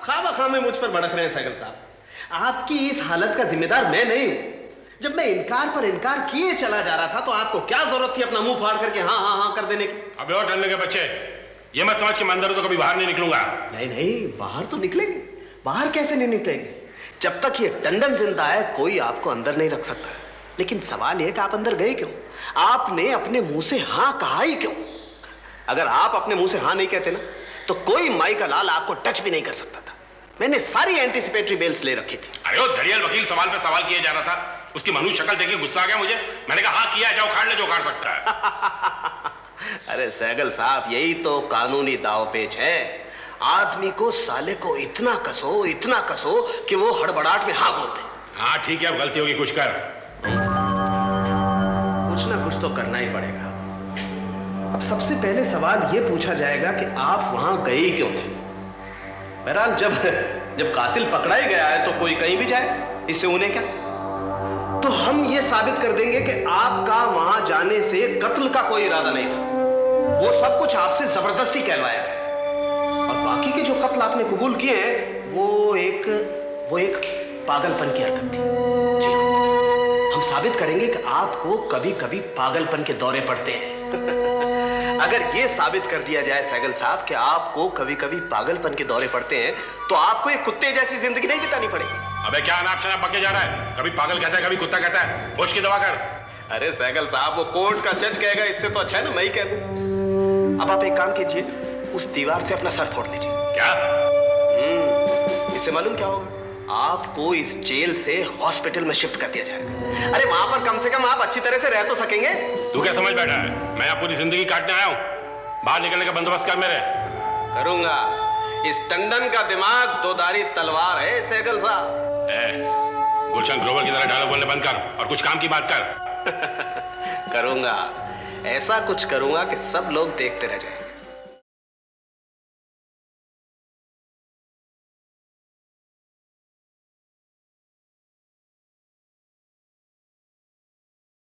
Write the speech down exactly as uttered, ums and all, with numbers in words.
खामा में मुझ पर भड़क रहे हैं सहगल साहब। आपकी इस हालत का जिम्मेदार मैं नहीं हूं। जब मैं इनकार पर इनकार किए चला जा रहा था तो आपको क्या जरूरत थी अपना मुंह फाड़ करके हाँ हाँ हाँ कर देने की? अबे और टन्ने के बच्चे, ये मत समझ के मैं अंदर तो कभी बाहर नहीं निकलूंगा। नहीं नहीं, बाहर तो निकलेंगे। बाहर कैसे नहीं निकलेंगे? जब तक ये टंडन जिंदा है कोई आपको अंदर नहीं रख सकता। लेकिन सवाल यह कि आप अंदर गए क्यों? आपने अपने मुंह से हाँ कहा ही क्यों? अगर आप अपने मुंह से हाँ नहीं कहते ना तो कोई माई का लाल आपको टच भी नहीं कर सकता था। मैंने सारी एंटीसिपेटरी बेल्स ले रखी थी। अरे वो धड़ियल वकील सवाल पे सवाल किया जा रहा था, उसकी मनुष्य शक्ल देखिए गुस्सा आ गया मुझे। मैंने कहा हाँ किया, जाओ खाड़ ले जो खाड़ सकता है। अरे सहगल साहब, यही तो कानूनी दावपेच है। आदमी को साले को इतना कसो इतना कसो कि वो हड़बड़ाहट में हाँ बोल दे। हाँ ठीक है, अब गलती होगी कुछ कर। कुछ ना कुछ तो करना ही पड़ेगा। अब सबसे पहले सवाल यह पूछा जाएगा कि आप वहां गए क्यों थे? बहरहाल जब जब कातिल पकड़ा ही गया है तो कोई कहीं भी जाए, इससे उन्हें क्या? तो हम ये साबित कर देंगे कि आपका वहां जाने से कत्ल का कोई इरादा नहीं था। वो सब कुछ आपसे जबरदस्ती कहलवाया गया। और बाकी के जो कत्ल आपने कबूल किए हैं वो एक वो एक पागलपन की हरकत थी। जी हाँ, हम साबित करेंगे कि आपको कभी कभी पागलपन के दौरे पड़ते हैं। अगर ये साबित कर दिया जाए सहगल साहब कि आपको कभी कभी पागलपन के दौरे पड़ते हैं तो आपको एक कुत्ते जैसी जिंदगी नहीं बितानी पड़ेगी। अबे क्या अनाप शनाप बके जा रहा है? कभी पागल कहता है कभी कुत्ता कहता है। होश की दवा कर। अरे सहगल साहब, वो कोर्ट का जज कहेगा, इससे तो अच्छा है ना मैं ही कह दूं। अब आप एक काम कीजिए, उस दीवार से अपना सर फोड़ लीजिए। क्या? हम्म इससे मालूम क्या होगा? आपको इस जेल से हॉस्पिटल में शिफ्ट कर दिया जाएगा। अरे वहां पर कम से कम आप अच्छी तरह से रह तो सकेंगे। तू क्या समझ बैठा है? मैं यहाँ पूरी जिंदगी काटने आया हूँ। बाहर निकलने का बंदोबस्त कर मेरे। करूंगा। इस टंडन का दिमाग दोधारी तलवार है सहगल साहब। ए, गुलशन ग्रोवर की तरह डायलॉग बोलने बंद कर और कुछ काम की बात कर। करूंगा, ऐसा कुछ करूंगा कि सब लोग देखते रह जाएं।